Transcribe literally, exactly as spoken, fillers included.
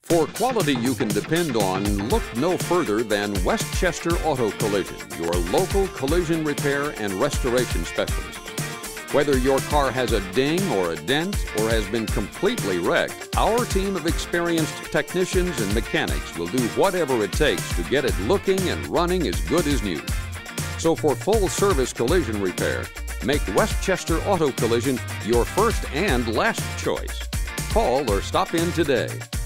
For quality you can depend on, look no further than Westchester Auto Collision, your local collision repair and restoration specialist. Whether your car has a ding or a dent or has been completely wrecked, our team of experienced technicians and mechanics will do whatever it takes to get it looking and running as good as new. So for full-service collision repair, make Westchester Auto Collision your first and last choice. Call or stop in today.